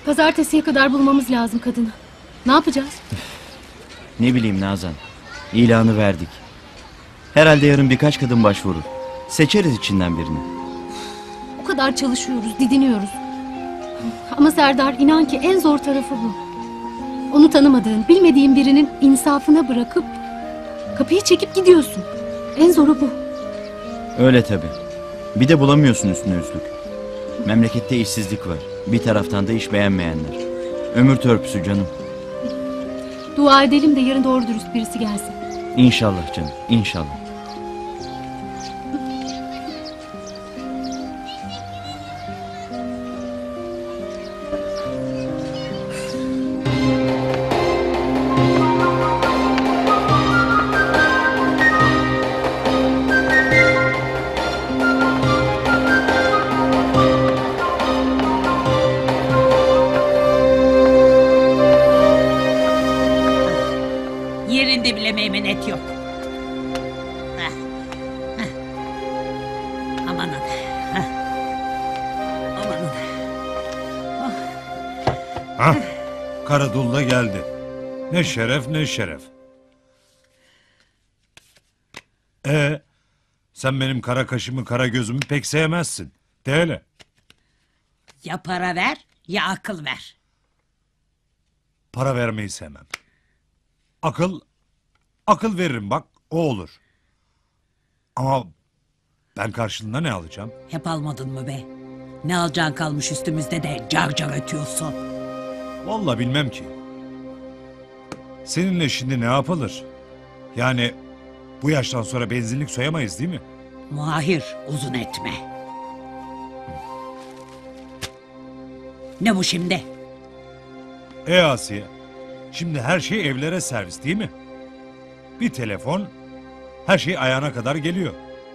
Pazartesiye kadar bulmamız lazım kadını. Ne yapacağız? Ne bileyim Nazan. İlanı verdik. Herhalde yarın birkaç kadın başvurur. Seçeriz içinden birini. O kadar çalışıyoruz, didiniyoruz. Ama Serdar, inan ki en zor tarafı bu. Onu tanımadığın, bilmediğin birinin insafına bırakıp kapıyı çekip gidiyorsun. En zoru bu. Öyle tabii. Bir de bulamıyorsun üstüne üstlük. Memlekette işsizlik var. Bir taraftan da iş beğenmeyenler. Ömür törpüsü canım. Dua edelim de yarın doğru dürüst birisi gelsin. İnşallah canım, inşallah. Yerinde bile meymenet yok. Amanın. Amanın. Hah, Karadul da geldi. Ne şeref ne şeref. Sen benim kara kaşımı kara gözümü pek sevmezsin. De hele. Ya para ver ya akıl ver. Para vermeyi sevmem. Akıl veririm bak, o olur. Ama ben karşılığında ne alacağım? Hep almadın mı be? Ne alacağın kalmış üstümüzde de car car ötüyorsun. Vallahi bilmem ki. Seninle şimdi ne yapılır? Yani bu yaştan sonra benzinlik soyamayız değil mi? Mahir, uzun etme. Ne bu şimdi? Asiye, şimdi her şey evlere servis değil mi? Bir telefon, her şey ayağına kadar geliyor.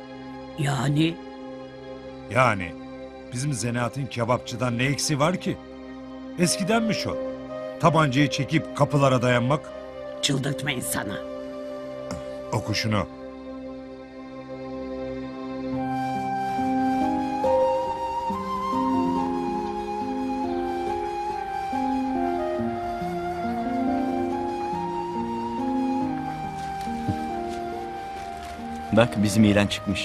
Yani bizim zanaatın kebapçıdan ne eksi var ki? Eskidenmiş o. Tabancayı çekip kapılara dayanmak. Çıldırtma insanı. Oku şunu. Bak bizim ilan çıkmış.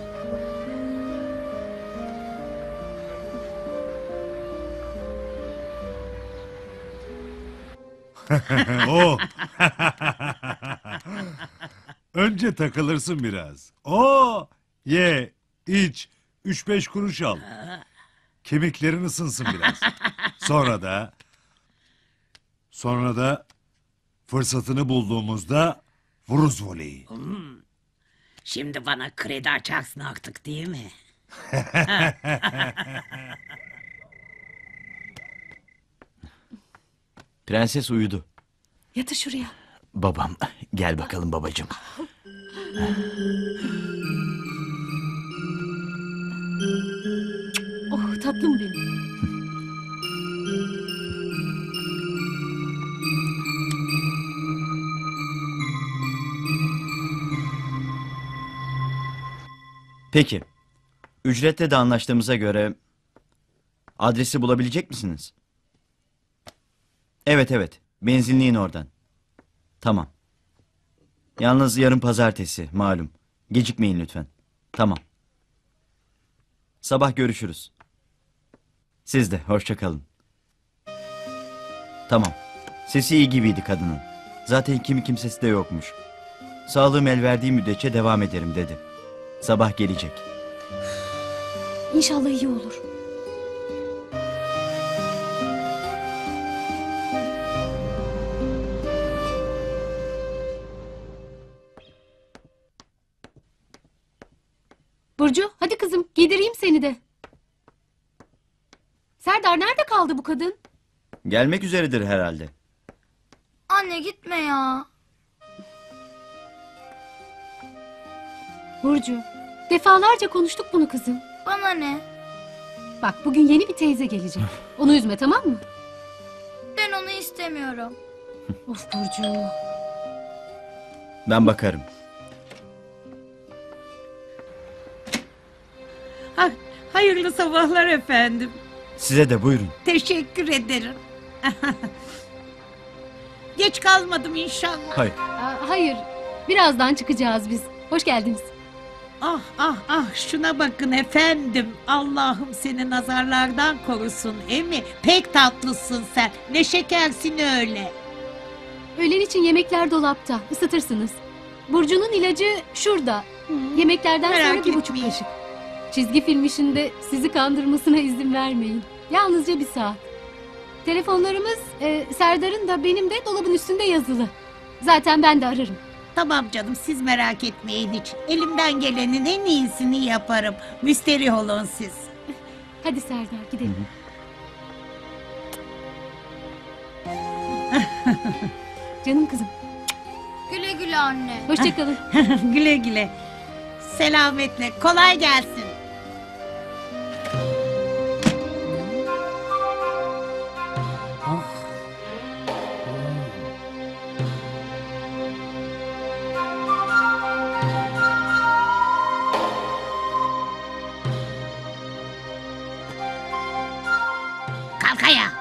Oh. Önce takılırsın biraz. Ye, iç, 3-5 kuruş al. Kemiklerin ısınsın biraz. Sonra da fırsatını bulduğumuzda vururuz voleyi. Şimdi bana kredi açarsın artık değil mi? Prenses uyudu. Yatır şuraya. Babam, gel bakalım babacığım. Oh tatlım benim. Peki. Ücretle de anlaştığımıza göre adresi bulabilecek misiniz? Evet. Benzinliğin oradan. Tamam. Yalnız yarın pazartesi malum. Gecikmeyin lütfen. Tamam. Sabah görüşürüz. Siz de hoşça kalın. Tamam. Sesi iyi gibiydi kadının. Zaten kimi kimsesi de yokmuş. Sağlığım el verdiği müddetçe devam ederim dedi. Sabah gelecek. İnşallah iyi olur. Burcu, hadi kızım giydireyim seni de. Serdar nerede kaldı bu kadın? Gelmek üzeredir herhalde. Anne gitme ya. Burcu, defalarca konuştuk bunu kızım. Bana ne? Bak bugün yeni bir teyze gelecek. Onu üzme tamam mı? Ben onu istemiyorum. Of Burcu. Ben bakarım. Hayırlı sabahlar efendim. Size de buyurun. Teşekkür ederim. Geç kalmadım inşallah. Hayır. Hayır. Birazdan çıkacağız biz. Hoş geldiniz. Ah ah ah şuna bakın efendim. Allah'ım seni nazarlardan korusun emi. Pek tatlısın sen. Ne şekersin öyle. Öğlen için yemekler dolapta. Isıtırsınız. Burcu'nun ilacı şurada. Yemeklerden Merak sonra 1,5 etmeyin. kaşık. Çizgi film işinde sizi kandırmasına izin vermeyin. Yalnızca 1 saat. Telefonlarımız Serdar'ın da benim de dolabın üstünde yazılı. Zaten ben de ararım. Tamam canım siz merak etmeyin hiç. Elimden gelenin en iyisini yaparım. Müsterih olun siz. Hadi Serdar gidelim. Canım kızım. Güle güle anne. Hoşçakalın. Güle güle. Selametle. Kolay gelsin. Kalk ayağa.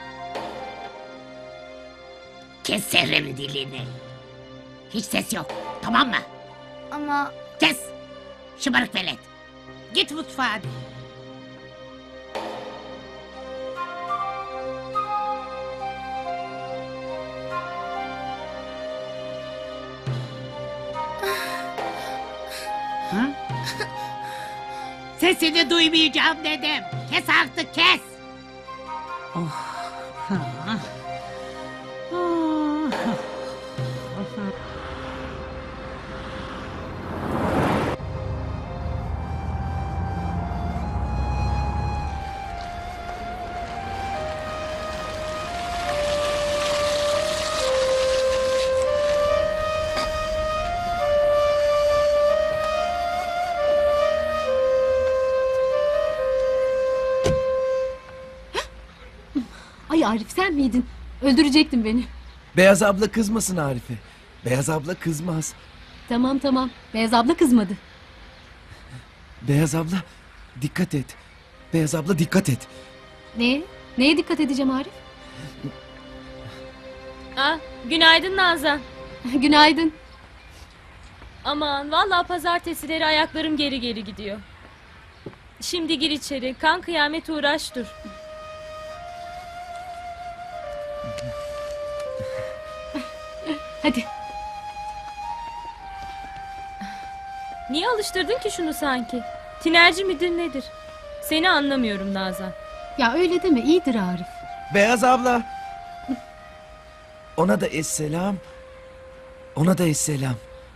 Keserim dilini. Hiç ses yok. Tamam mı? Ama Kes. Şımarık velet. Git mutfağa hadi. Hı? Sesini duymayacağım dedim. Kes artık kes. Oh. Ah. Ay Arif sen miydin? Öldürecektin beni. Beyaz abla kızmasın Arife. Beyaz abla kızmaz. Tamam tamam. Beyaz abla kızmadı. Beyaz abla dikkat et. Beyaz abla dikkat et. Ne? Neye dikkat edeceğim Arif? Günaydın Nazan. Günaydın. Aman vallahi pazartesileri ayaklarım geri geri gidiyor. Şimdi gir içeri. Kan kıyamet uğraş dur. Hadi. Niye alıştırdın ki şunu sanki? Tinerci midir nedir? Seni anlamıyorum Nazan. Ya öyle deme iyidir Arif. Beyaz abla. Ona da esselam. Ona da esselam.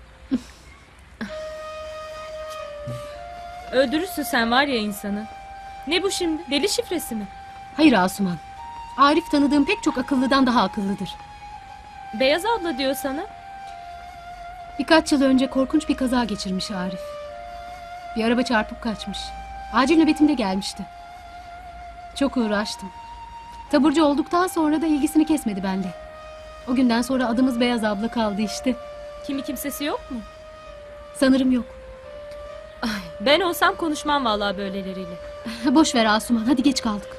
Öldürürsün sen var ya insanı. Ne bu şimdi? Deli şifresi mi? Hayır Asuman. Arif tanıdığım pek çok akıllıdan daha akıllıdır. Beyaz abla diyor sana. Birkaç yıl önce korkunç bir kaza geçirmiş Arif. Bir araba çarpıp kaçmış. Acil nöbetimde gelmişti. Çok uğraştım. Taburcu olduktan sonra da ilgisini kesmedi bende. O günden sonra adımız Beyaz abla kaldı işte. Kimi kimsesi yok mu? Sanırım yok. Ben olsam konuşmam vallahi böyleleriyle. Boş ver Asuman hadi geç kaldık.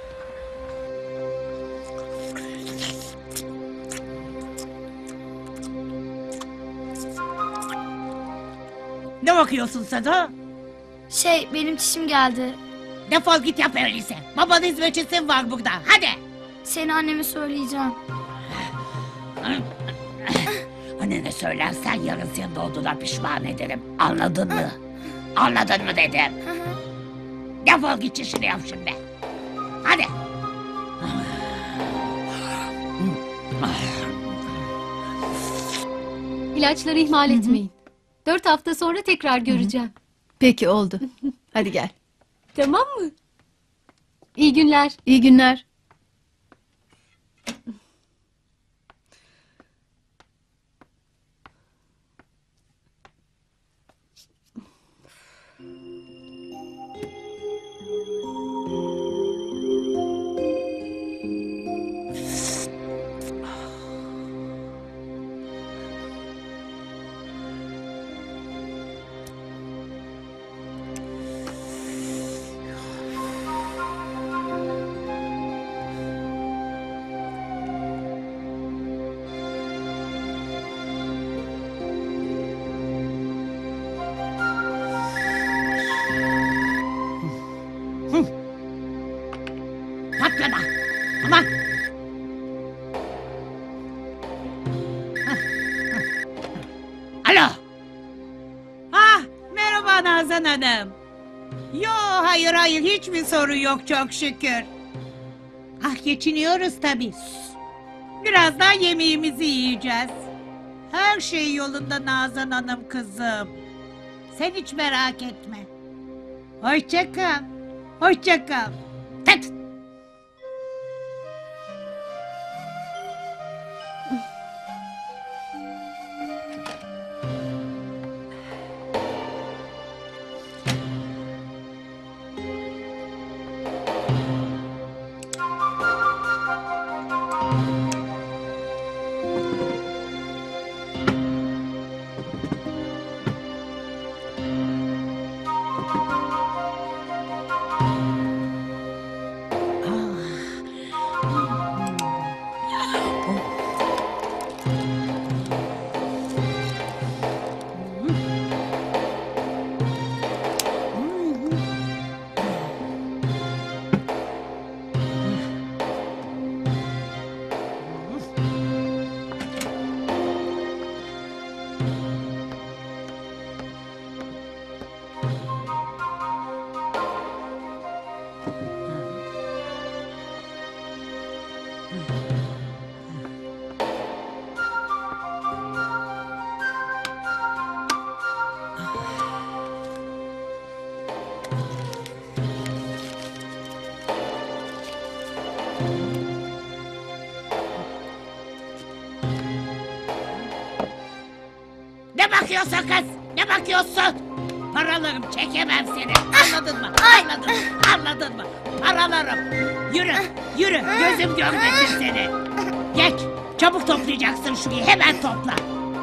Ne bakıyorsun sen ha? benim çişim geldi. Defol git yap öyleyse. Babanın hizmetçisi var burada. Hadi. Seni anneme söyleyeceğim. Annene söylersen yarın senin doğduğuna pişman ederim. Anladın mı? Anladın mı dedim. Defol git işini yap şimdi. Hadi. İlaçları ihmal etmeyin. 4 hafta sonra tekrar göreceğim. Peki oldu. Hadi gel. Tamam mı? İyi günler. İyi günler. Nazan Hanım? Yo, hayır hiçbir sorun yok çok şükür. Ah, geçiniyoruz tabii. Birazdan yemeğimizi yiyeceğiz. Her şey yolunda Nazan Hanım kızım. Sen hiç merak etme. Hoşça kal. Hoşça kal. Tıt! Ne bakıyorsun kız? Ne bakıyorsun? Paralarım, çekemem seni. Anladın mı? Anladın mı? Anladın mı? Paralarım. Yürü, yürü. Gözüm görmesin seni. Geç. Çabuk toplayacaksın şurayı. Hemen topla.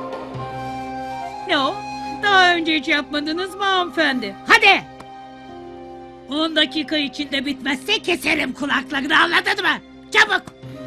Ne o? Daha önce hiç yapmadınız mı hanımefendi? Hadi. 10 dakika içinde bitmezse Keserim kulaklarını, anladın mı? Çabuk.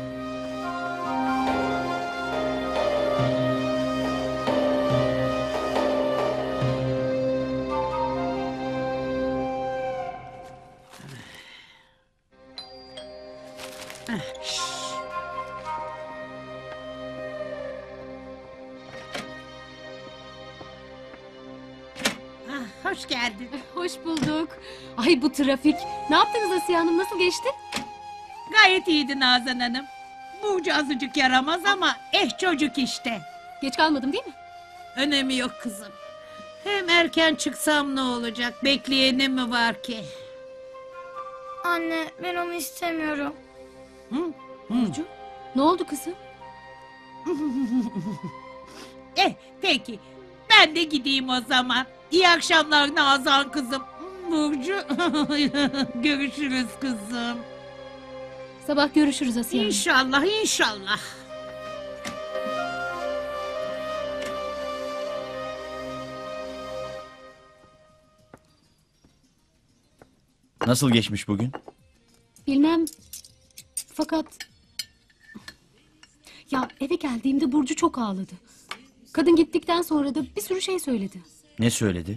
hoş geldin. Hoş bulduk. Ay bu trafik. Ne yaptınız Asiye Hanım? Nasıl geçti? Gayet iyiydi Nazan Hanım. Burcu azıcık yaramaz ama çocuk işte. Geç kalmadım değil mi? Önemi yok kızım. Hem erken çıksam ne olacak? Bekleyenim mi var ki? Anne ben onu istemiyorum. Burcu, ne oldu kızım? Peki. Ben de gideyim o zaman. İyi akşamlar Nazan kızım. Burcu. Görüşürüz kızım. Sabah görüşürüz Asiye Hanım. İnşallah, inşallah. Nasıl geçmiş bugün? Bilmem. Fakat... Ya eve geldiğimde Burcu çok ağladı. Kadın gittikten sonra da bir sürü şey söyledi. Ne söyledi?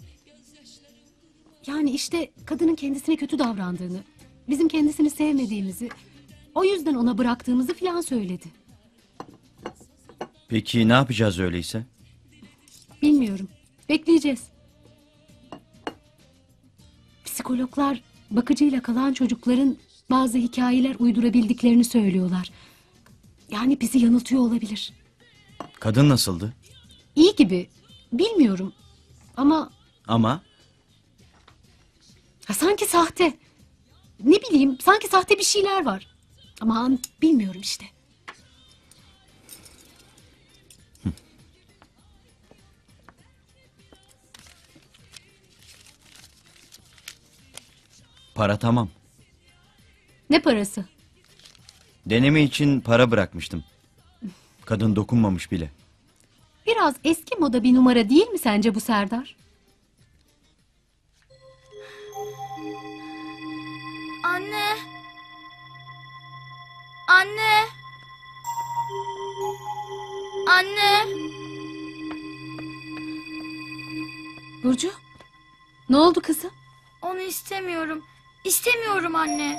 Yani işte kadının kendisine kötü davrandığını, bizim kendisini sevmediğimizi, o yüzden ona bıraktığımızı filan söyledi. Peki ne yapacağız öyleyse? Bilmiyorum. Bekleyeceğiz. Psikologlar bakıcıyla kalan çocukların bazı hikayeler uydurabildiklerini söylüyorlar. Yani bizi yanıltıyor olabilir. Kadın nasıldı? İyi gibi. Bilmiyorum. Ama Ama sanki sahte. Ne bileyim, sanki sahte bir şeyler var. Aman bilmiyorum işte. para tamam. Ne parası? Deneme için para bırakmıştım. Kadın dokunmamış bile. Biraz eski moda bir numara değil mi sence bu Serdar? Anne. Anne. Anne. Burcu? Ne oldu kızım? Onu istemiyorum. İstemiyorum anne.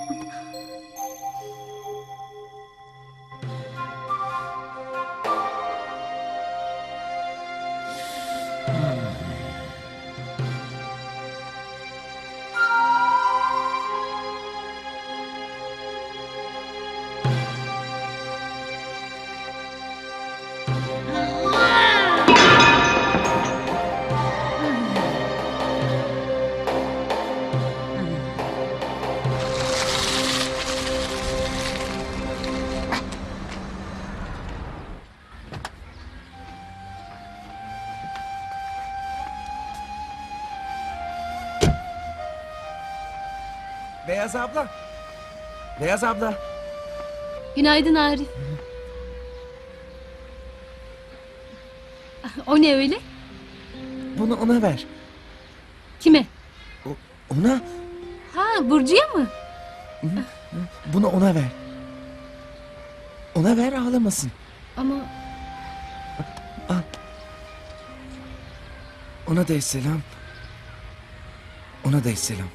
Beyaz abla. Beyaz abla. Günaydın Arif. O ne öyle? Bunu ona ver. Kime? Ona. Ha, Burcu'ya mı? Bunu ona ver. Ona ver, ağlamasın. Ama Ona da selam. Ona da selam.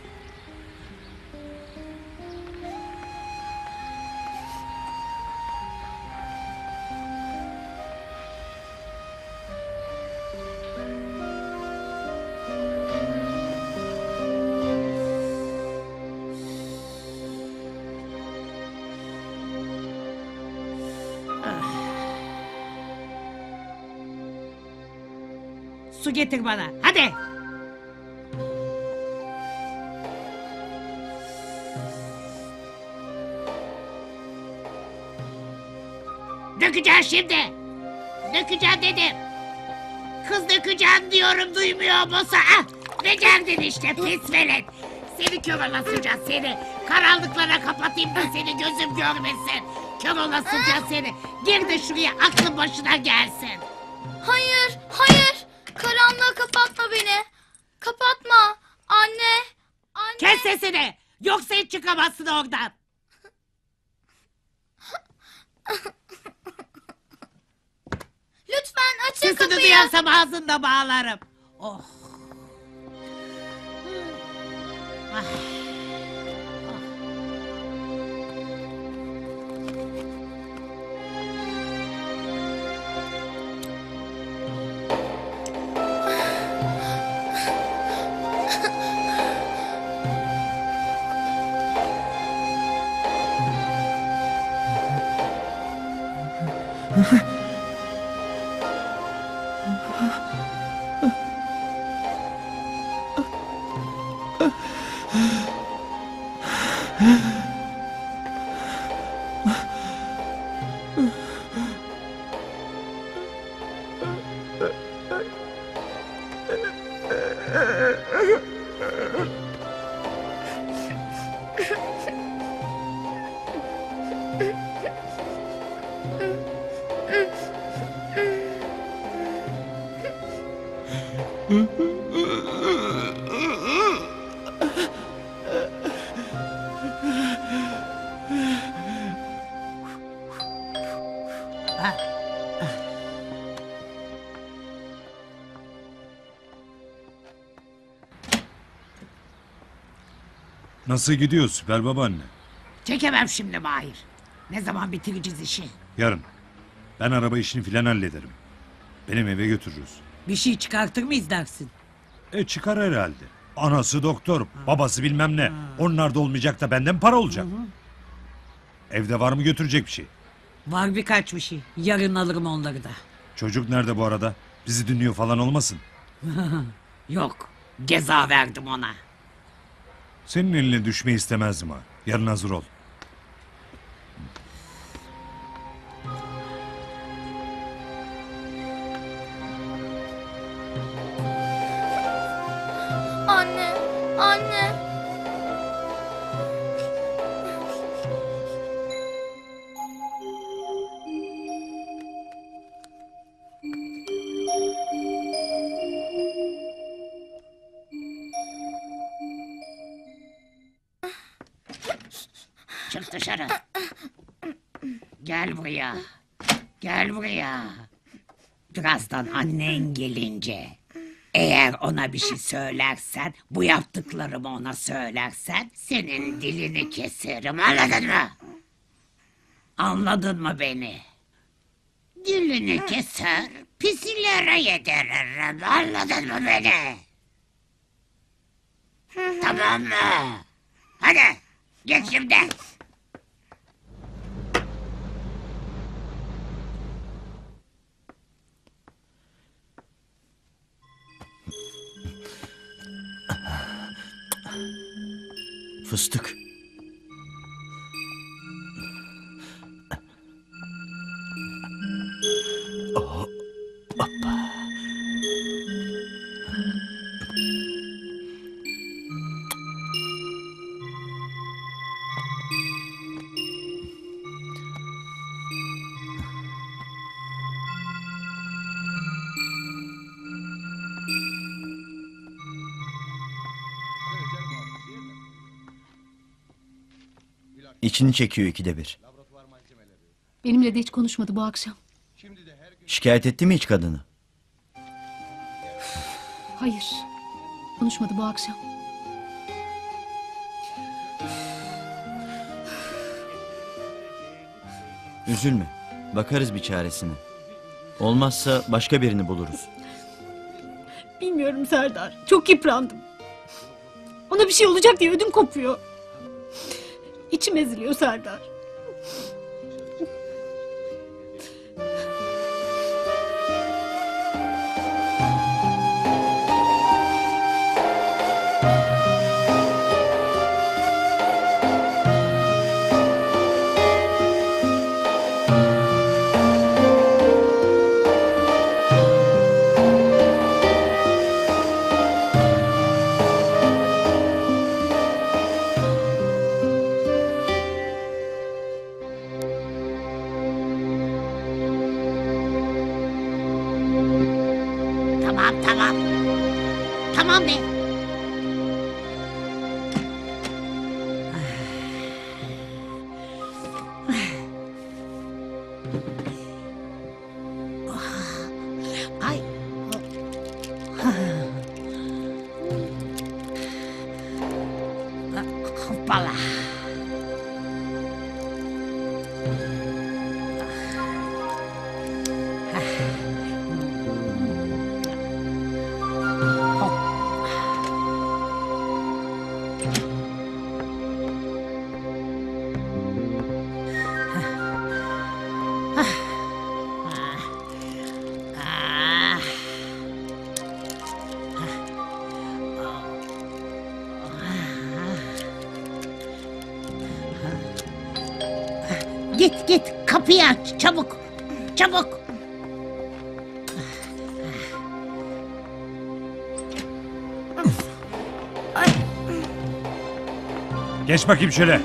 Su getir bana. Hadi. Dökeceğim şimdi. Dökeceğim dedim. Kız dökeceğim diyorum, duymuyor musun? Ah, becerdin işte pis velet. Seni kör olasıca seni. Karanlıklara kapatayım da seni gözüm görmesin. Kör olasıca seni. Gir de şuraya, aklın başına gelsin. Hayır, hayır. Karanlığa kapatma beni. Kapatma. Anne. Anne. Kes sesini. Yoksa hiç çıkamazsın oradan. Lütfen açın Sesini kapıyı. duyarsam ağzında bağlarım. Oh. Ah. Nasıl gidiyor Süper Babaanne? Çekemem şimdi Mahir. Ne zaman bitireceğiz işi? Yarın. Ben araba işini filan hallederim. Benim eve götürürüz. Bir şey çıkartır mıyız dersin? Çıkar herhalde. Anası doktor, babası bilmem ne. Onlar da olmayacak da benden para olacak. Evde var mı götürecek bir şey? Var birkaç bir şey. Yarın alırım onları da. Çocuk nerede bu arada? Bizi dinliyor falan olmasın. Yok. Ceza verdim ona. Senin eline düşmeyi istemezdim ha. Yarın hazır ol. Anne. Anne. Çık dışarı. Gel buraya. Gel buraya. Birazdan annen gelince, eğer ona bir şey söylersen, bu yaptıklarımı ona söylersen, senin dilini keserim, anladın mı? Anladın mı beni? Dilini keser, pisilere yediririm, anladın mı beni? Tamam mı? Hadi, git şimdi. Fıstık. Oh, hoppa. İçini çekiyor ikide bir. Benimle de hiç konuşmadı bu akşam. Şikayet etti mi hiç kadını? Hayır. Konuşmadı bu akşam. Üzülme. Bakarız bir çaresine. Olmazsa başka birini buluruz. Bilmiyorum Serdar. Çok yıprandım. Ona bir şey olacak diye ödüm kopuyor. İçim eziliyor Serdar. Tamam tamam. Tamam be. Ay. Hoppala. Git git kapıyı aç çabuk. Çabuk. Geç bakayım şöyle.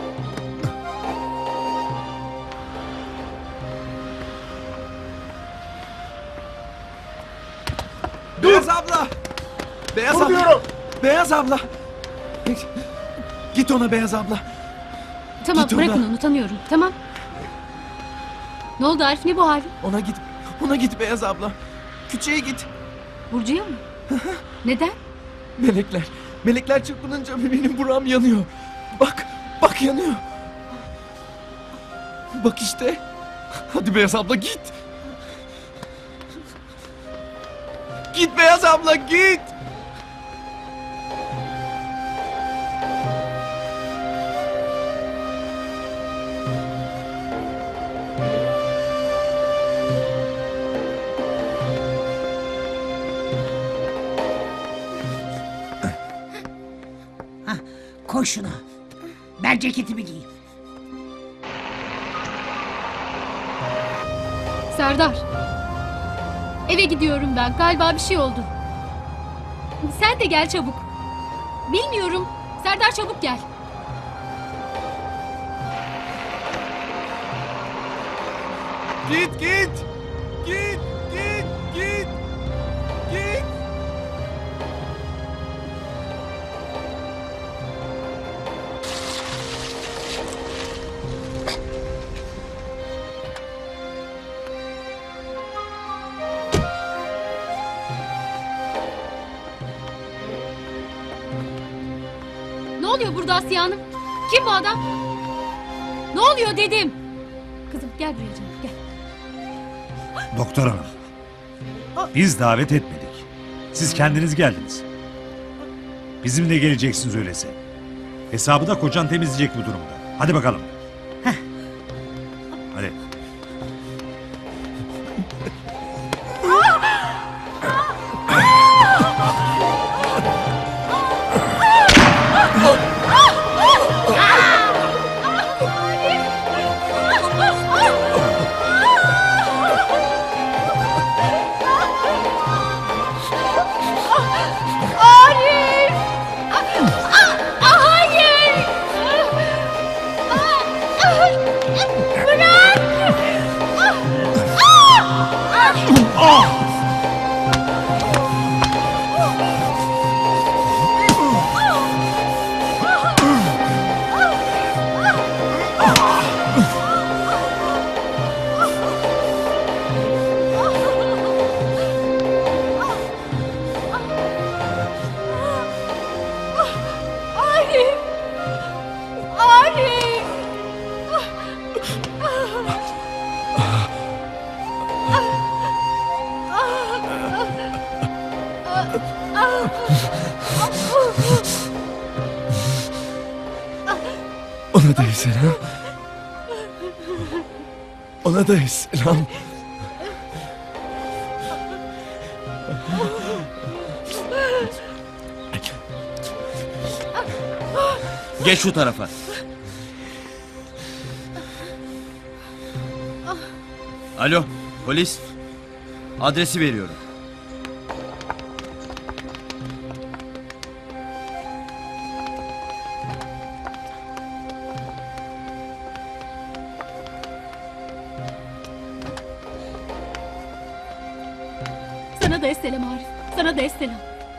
Beyaz abla! Beyaz abla! Beyaz abla! Git ona Beyaz abla. Tamam Git bırakın ona. onu tanıyorum. Tamam. Ne oldu Arif, ne bu hali? Ona git. Ona git Beyaz abla. Küçüğe git. Burcu'ya mı? Neden? Melekler. Melekler çırpınınca benim buram yanıyor. Bak. Bak yanıyor. Bak işte. Hadi Beyaz abla git. Git Beyaz abla git. Koy şunu. Ben ceketimi giyeyim. Serdar. Eve gidiyorum ben. Galiba bir şey oldu. Sen de gel çabuk. Bilmiyorum. Serdar çabuk gel. Git git. Git git git. Git. Ne oluyor burada Asiye Hanım? Kim bu adam? Ne oluyor dedim. Kızım gel buraya canım gel. Doktor hanım. Biz davet etmedik. Siz kendiniz geldiniz. Bizimle geleceksiniz öyleyse. Hesabı da kocan temizleyecek bu durumda. Hadi bakalım. Hadi. Arif! Hayır! Bırak! Ona da selam. Ona da selam. Geç şu tarafa. Alo, polis. Adresi veriyorum. Sana da esselam Arif. Sana da esselam.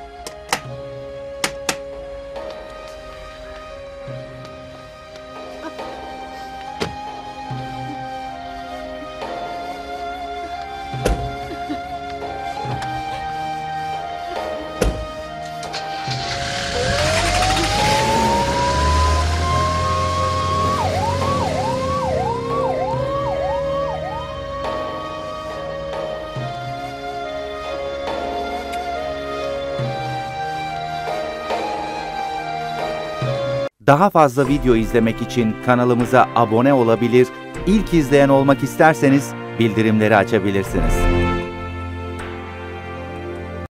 Daha fazla video izlemek için kanalımıza abone olabilir, ilk izleyen olmak isterseniz bildirimleri açabilirsiniz.